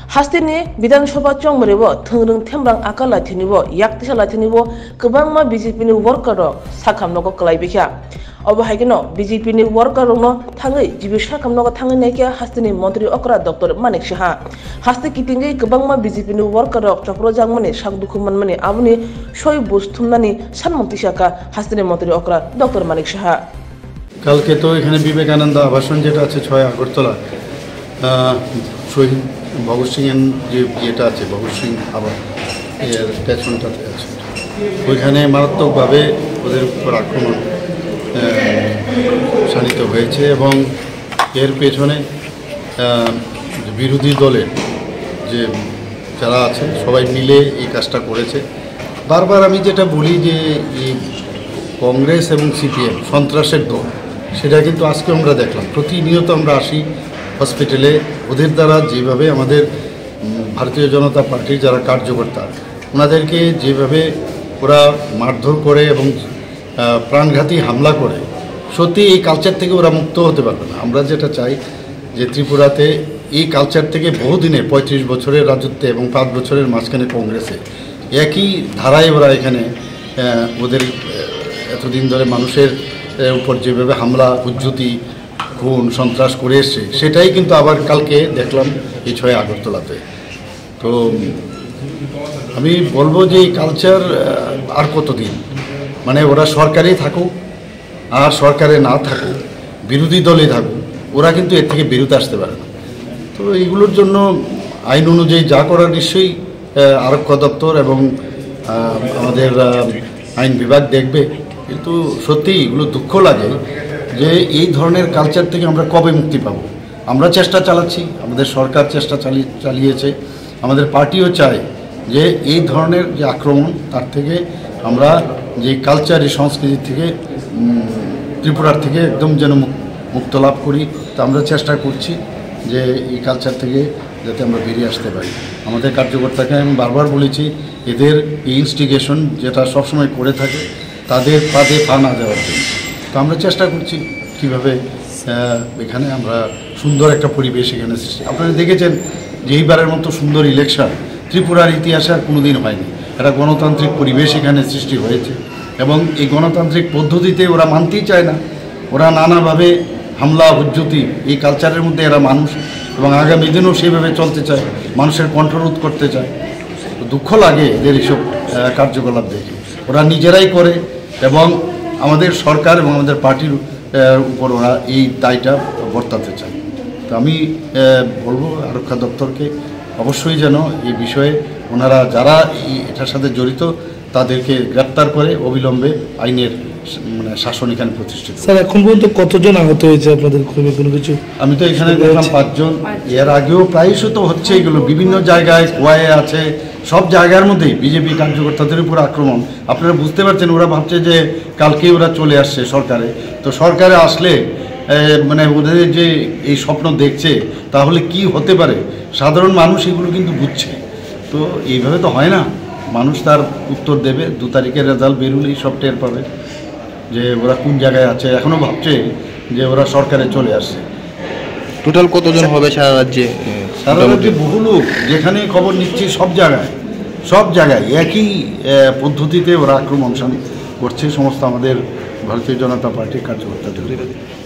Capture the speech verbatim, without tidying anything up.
हास्तिनि विधानसभा चंमरेबो थंरं थेमब्रां आका लाथिनिबो याक्तिसा लाथिनिबो गोबांमा बीजेपीनि वर्कार साखामनोको क्लाइबिखा अबहायगनो बीजेपीनि वर्कारनो थाङै जिबि साखामनोको थाङै नायके हास्तिनि मन्त्री अकरा डॉक्टर मानिक साहा हास्ति किटिंगै गोबांमा बीजेपीनि वर्कार चक्र जांमनि सागदुखु मनमनि आबुनि सय बुस्थुमनानि सानमन्तिसाका हास्तिनि मन्त्री अकरा डॉक्टर मानिक साहा কালকে তো এখানে বিবেকানন্দ আবাসন যেটা আছে ছয় আগরতলা শহীদ ভগৎ সিং এর যে যেটা আছে ভগৎ সিং আবার এর পেছনটাতে আছে ওইখানে মারাত্মকভাবে ওদের উপর আক্রমণ শানিত হয়েছে এবং এর পেছনে বিরোধী দলের যে যারা আছে সবাই মিলে এই কাজটা করেছে। বারবার আমি যেটা বলি যে এই কংগ্রেস এবং সিপিএম সন্ত্রাসের দল সেটা কিন্তু আজকে আমরা দেখলাম প্রতিনিয়ত আমরা আসি হসপিটালে ওদের দ্বারা যেভাবে আমাদের ভারতীয় জনতা পার্টির যারা কার্যকর্তা ওনাদেরকে যেভাবে ওরা মারধর করে এবং প্রাণঘাতী হামলা করে সত্যি এই কালচার থেকে ওরা মুক্ত হতে পারবে না। আমরা যেটা চাই যে ত্রিপুরাতে এই কালচার থেকে বহুদিনে পঁয়ত্রিশ বছরের রাজত্বে এবং পাঁচ বছরের মাঝখানে কংগ্রেসে একই ধারায় ওরা এখানে ওদের এতদিন ধরে মানুষের উপর যেভাবে হামলা উজ্জুতি খুন সন্ত্রাস করে এসছে সেটাই কিন্তু আবার কালকে দেখলাম এই ছয় আগরতলাতে। তো আমি বলবো যে এই কালচার আর কতদিন মানে ওরা সরকারেই থাকুক আর সরকারে না থাকুক বিরোধী দলে থাকুক ওরা কিন্তু এর থেকে বেরোতে আসতে পারে না। তো এইগুলোর জন্য আইন অনুযায়ী যা করার নিশ্চয়ই আরক্ষা দপ্তর এবং আমাদের আইন বিভাগ দেখবে। কিন্তু সত্যি এগুলো দুঃখ লাগে যে এই ধরনের কালচার থেকে আমরা কবে মুক্তি পাবো। আমরা চেষ্টা চালাচ্ছি, আমাদের সরকার চেষ্টা চালিয়ে চালিয়েছে আমাদের পার্টিও চায় যে এই ধরনের যে আক্রমণ তার থেকে আমরা যে কালচার এই সংস্কৃতি থেকে ত্রিপুরার থেকে একদম যেন মুক্ত লাভ করি। তা আমরা চেষ্টা করছি যে এই কালচার থেকে যাতে আমরা বেরিয়ে আসতে পারি। আমাদের কার্যকর্তাকে আমি বারবার বলেছি এদের এই ইনস্টিগেশন যেটা সবসময় করে থাকে তাদের পাদে পা না দেওয়ার জন্য। তো আমরা চেষ্টা করছি কীভাবে এখানে আমরা সুন্দর একটা পরিবেশ এখানে সৃষ্টি। আপনারা দেখেছেন যে এইবারের মতো সুন্দর ইলেকশন ত্রিপুরার ইতিহাসে আর কোনো দিন হয়নি। একটা গণতান্ত্রিক পরিবেশ এখানে সৃষ্টি হয়েছে এবং এই গণতান্ত্রিক পদ্ধতিতে ওরা মানতেই চায় না। ওরা নানাভাবে হামলা উজ্জুতি এই কালচারের মধ্যে এরা মানুষ এবং আগামী দিনেও সেইভাবে চলতে চায়, মানুষের কণ্ঠরোধ করতে চায়। দুঃখ লাগে এদের এইসব কার্যকলাপ দেখে। ওরা নিজেরাই করে এবং আমাদের সরকার এবং আমাদের পার্টির উপর ওরা এই দায়টা বর্তাতে চায়। তো আমি বলবো আরক্ষা দপ্তরকে অবশ্যই যেন এই বিষয়ে ওনারা যারা এই এটার সাথে জড়িত তাদেরকে গ্রেপ্তার করে অবিলম্বে আইনের মানে শাসন এখানে প্রতিষ্ঠিত। স্যার এখন পর্যন্ত কতজন আহত হয়েছে আপনাদের কোনো কিছু? আমি তো এখানে দেখলাম পাঁচজন। এর আগেও প্রায়শই তো হচ্ছে এগুলো বিভিন্ন জায়গায় কোয়ায়ে আছে সব জায়গার মধ্যেই বিজেপি কার্যকর্তাদের উপর আক্রমণ। আপনারা বুঝতে পারছেন ওরা ভাবছে যে কালকেই ওরা চলে আসছে সরকারে। তো সরকারে আসলে মানে ওদের যে এই স্বপ্ন দেখছে তাহলে কি হতে পারে সাধারণ মানুষ এগুলো কিন্তু বুঝছে। তো এইভাবে তো হয় না, মানুষ তার উত্তর দেবে। দু তারিখের রেজাল্ট বেরোলেই সব টের পাবে যে ওরা কোন জায়গায় আছে। এখনও ভাবছে যে ওরা সরকারে চলে আসছে। টোটাল কতজন হবে সারা রাজ্যে? সারা রাজ্যে বহু লোক, যেখানে খবর নিচ্ছি সব জায়গায় সব জায়গায় একই পদ্ধতিতে ওরা আক্রমণ করছে সমস্ত আমাদের ভারতীয় জনতা পার্টির কার্যকর্তাদের।